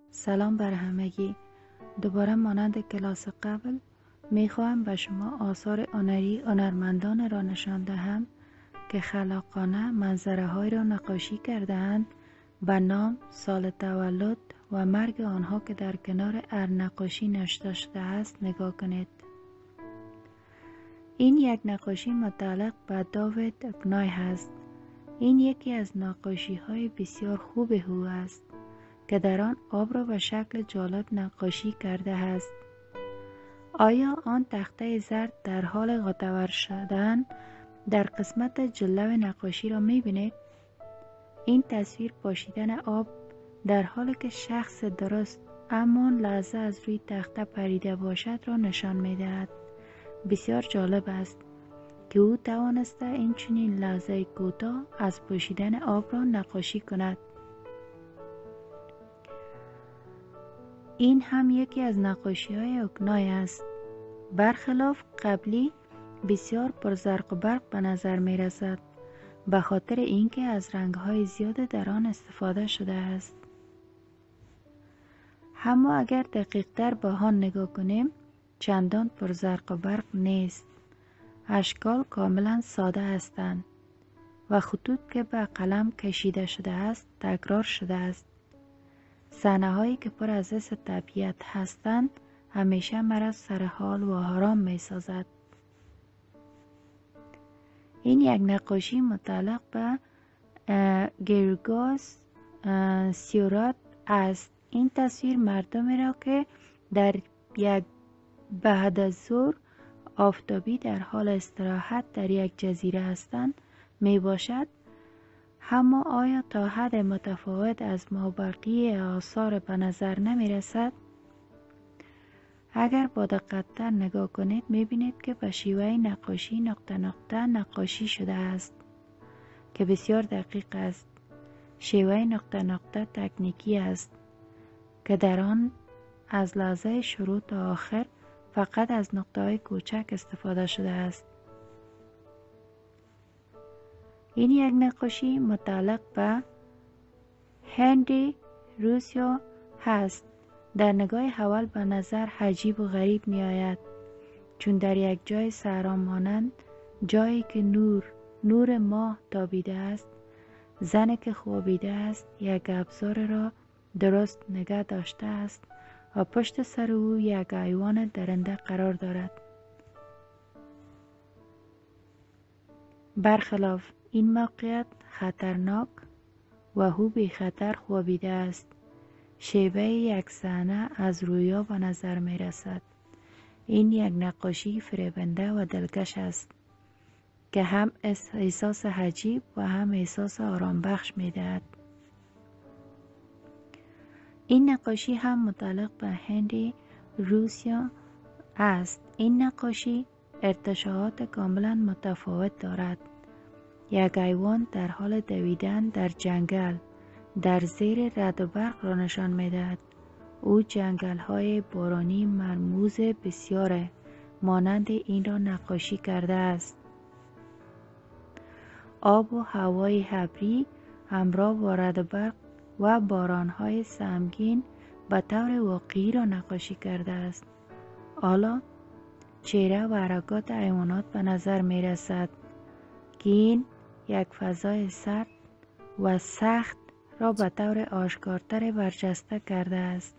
سلام بر همگی. دوباره مانند کلاس قبل میخواهم به شما آثار هنری هنرمندان را نشان دهم که خلاقانه منظره های را نقاشی کرده‌اند به نام، سال تولد و مرگ آنها که در کنار هر نقاشی نوشته شده است نگاه کنید. این یک نقاشی متعلق به داوید اگنای است. این یکی از نقاشی های بسیار خوب او است که در آن آب را به شکل جالب نقاشی کرده است. آیا آن تخته زرد در حال غوطه‌ور شدن در قسمت جلو نقاشی را می‌بینید؟ این تصویر پاشیدن آب در حالی که شخص درست همان لحظه از روی تخته پریده باشد را نشان می‌دهد. بسیار جالب است که او توانسته این چنین لحظه کوتاه از پاشیدن آب را نقاشی کند. این هم یکی از نقاشی‌های اگنای است. برخلاف قبلی بسیار پرزرق و برق به نظر می رسد به خاطر اینکه از رنگ‌های زیاد در آن استفاده شده است. اما اگر دقیق‌تر به آن نگاه کنیم چندان پرزرق و برق نیست. اشکال کاملا ساده هستند و خطوط که به قلم کشیده شده است تکرار شده است. صحنه‌هایی که پر از حس طبیعت هستند همیشه مرا سرحال و آرام می سازد. این یک نقاشی متعلق به گرگاس سیورات است. این تصویر مردمی را که در یک بعد از ظهر آفتابی در حال استراحت در یک جزیره هستند می باشد. اما آیا تا حد متفاوت از مابقی آثار به نظر نمی رسد؟ اگر با دقت‌تر نگاه کنید می‌بینید که به شیوه نقاشی نقطه نقطه نقاشی شده است که بسیار دقیق است. شیوه نقطه نقطه تکنیکی است که در آن از لحظه شروع تا آخر فقط از نقطه‌های کوچک استفاده شده است. این یک نقاشی متعلق به هنری روسیو هست. در نگاه اول به نظر عجیب و غریب می آید چون در یک جای صحرا مانند، جایی که نور ماه تابیده است، زنی که خوابیده است یک ابزار را درست نگه داشته است و پشت سر او یک حیوان درنده قرار دارد. برخلاف این موقعیت خطرناک و او بی خطر خوابیده است. شیوه یک صحنه از رویا به نظر می رسد. این یک نقاشی فریبنده و دلکش است که هم احساس عجیب و هم احساس آرام بخش می دهد. این نقاشی هم متعلق به هنری روسیو است. این نقاشی ارتشاعات کاملا متفاوت دارد. یک حیوان در حال دویدن در جنگل در زیر رعد و برق را نشان می‌دهد. او جنگل‌های بارانی مرموز بسیار مانند این را نقاشی کرده است. آب و هوای ابری همراه با رعد و برق و باران‌های سهمگین به طور واقعی را نقاشی کرده است. حالا چهره و حرکات حیوانات به نظر می‌رسد که این یک فضای سرد و سخت را به طور آشکارتر برجسته کرده است.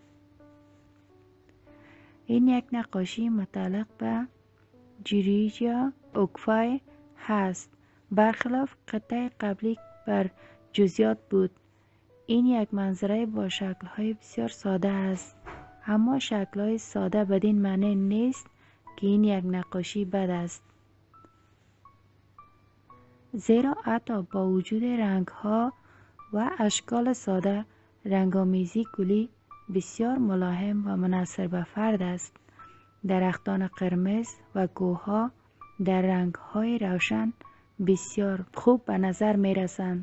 این یک نقاشی متعلق به جیریجیا اوکفای هست. برخلاف قطعه قبلی بر جزئیات بود. این یک منظره با شکل‌های بسیار ساده است. اما شکل‌های ساده بدین معنی نیست که این یک نقاشی بد است. زیرا حتی با وجود رنگ‌ها و اشکال ساده، رنگامیزی گلی بسیار ملایم و منحصر به فرد است. درختان قرمز و کوه‌ها در رنگ‌های روشن بسیار خوب به نظر می رسند.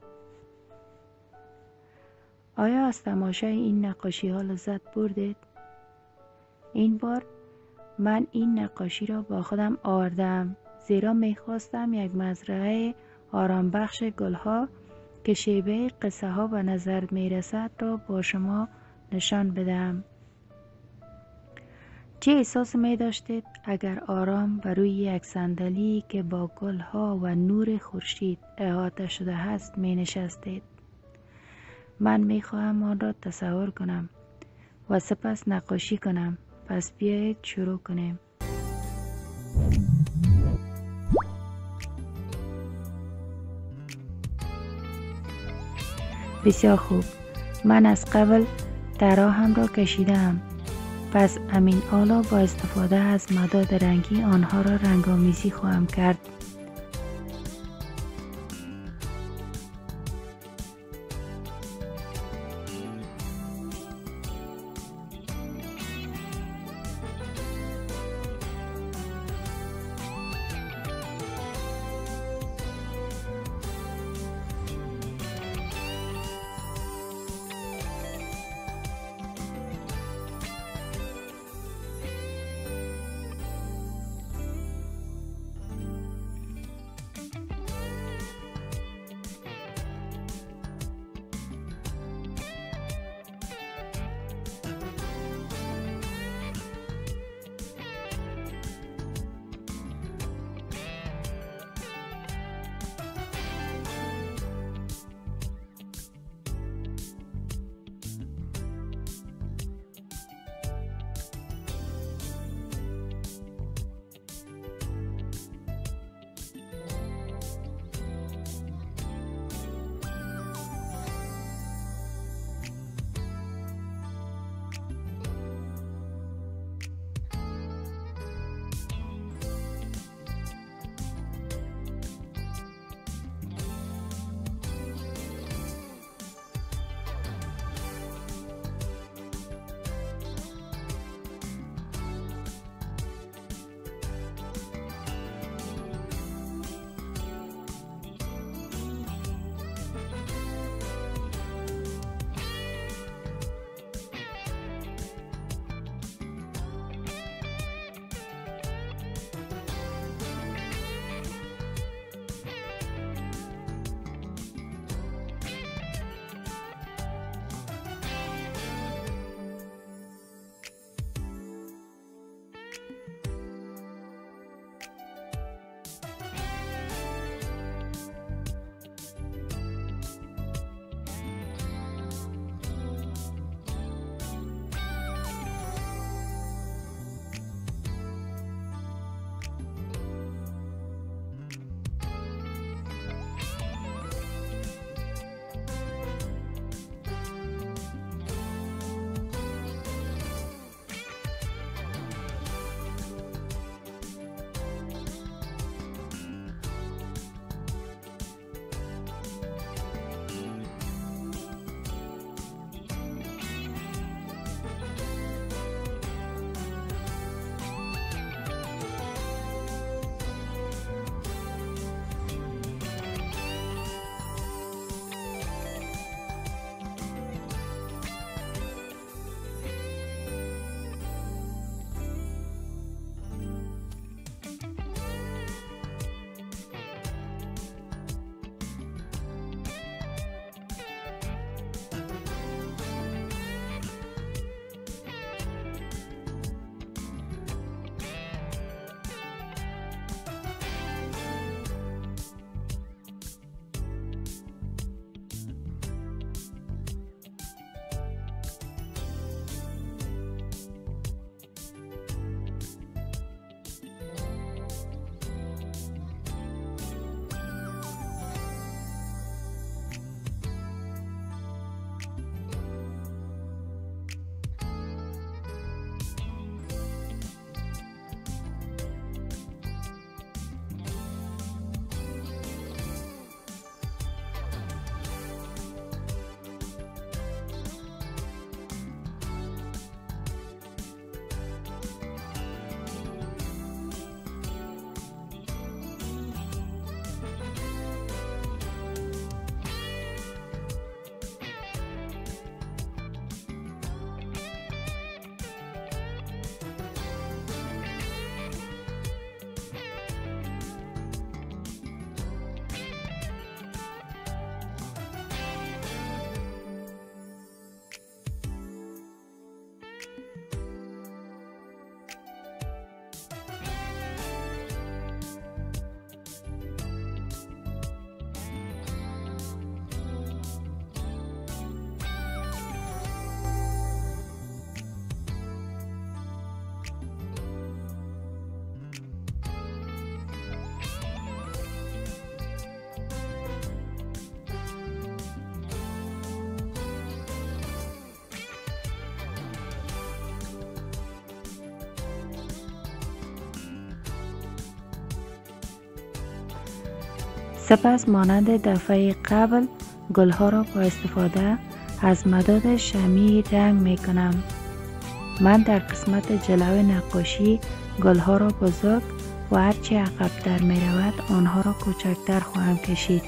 آیا از تماشای این نقاشی ها لذت بردید؟ این بار من این نقاشی را با خودم آوردم زیرا می خواستم یک مزرعه آرام بخش گلها که شیوه قصه ها به نظر می رسد را با شما نشان بدهم. چه احساس می داشتید اگر آرام بر روی یک صندلی که با گلها و نور خورشید احاطه شده است می نشستید؟ من می خواهم آن را تصور کنم و سپس نقاشی کنم. پس بیایید شروع کنیم. بسیار خوب. من از قبل طراحم را کشیدم. پس امین حالا با استفاده از مداد رنگی آنها را رنگ‌آمیزی خواهم کرد. سپس مانند دفعه قبل گلها را با استفاده از مداد شمعی رنگ می کنم. من در قسمت جلو نقاشی گلها را بزرگ و هرچی عقب‌تر می رود آنها را کوچکتر خواهم کشید.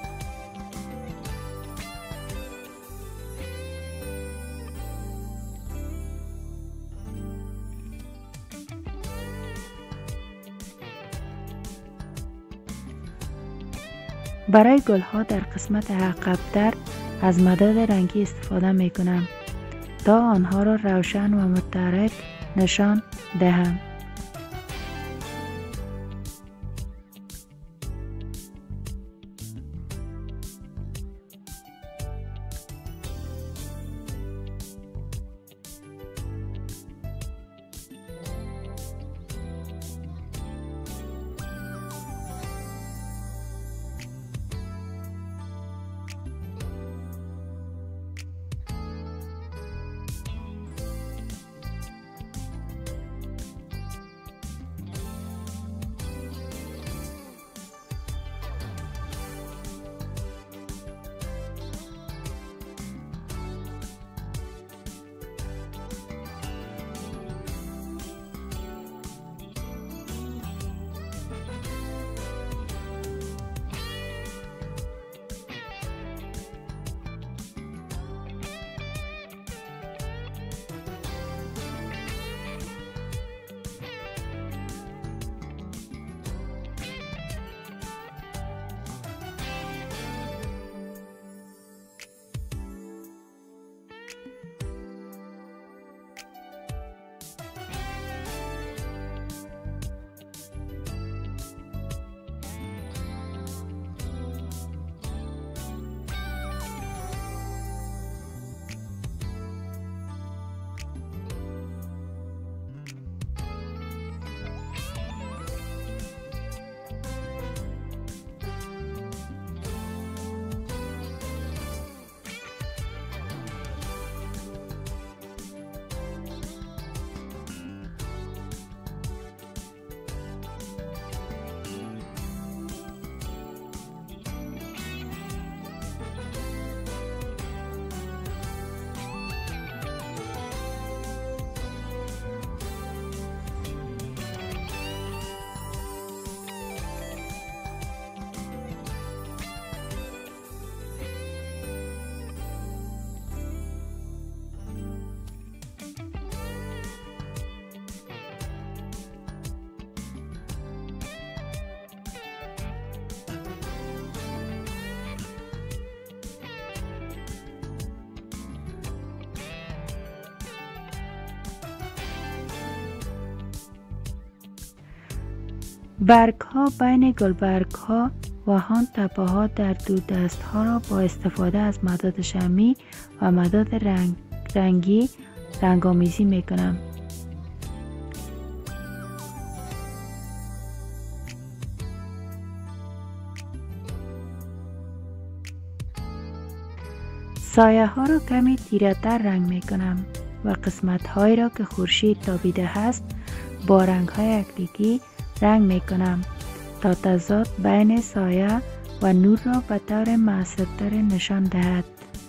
برای گلها در قسمت عقب‌تر از مداد رنگی استفاده می کنم تا آنها را روشن و متحرک نشان دهم. برگ ها بین گلبرگ ها و آن تپه ها در دو دست ها را با استفاده از مداد شمعی و مداد رنگی رنگامیزی می کنم. سایه ها را کمی تیره تر رنگ می کنم و قسمت هایی را که خورشید تابیده است با رنگ های اکریلیکی رنگ می کنم تا تضاد بین سایه و نور را به طور مؤثرتر نشان دهد.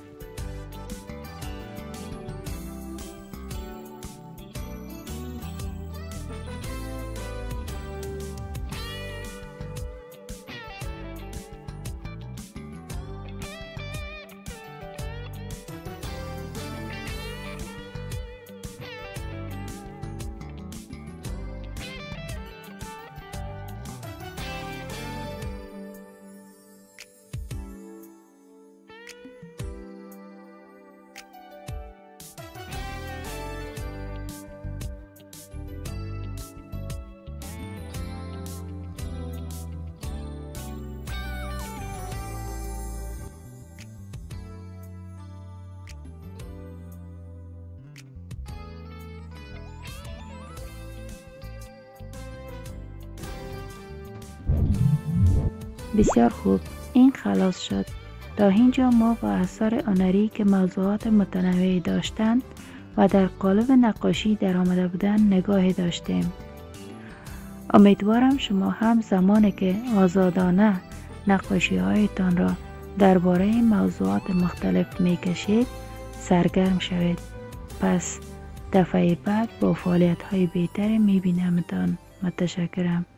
بسیار خوب، این خلاص شد. تا اینجا ما با آثار هنری که موضوعات متنوعی داشتند و در قالب نقاشی در آمده بودند نگاهی داشتیم. امیدوارم شما هم زمانی که آزادانه نقاشی هایتان را درباره موضوعات مختلف می کشید سرگرم شوید. پس دفعه بعد با فعالیت های بهتری می بینمتان. متشکرم.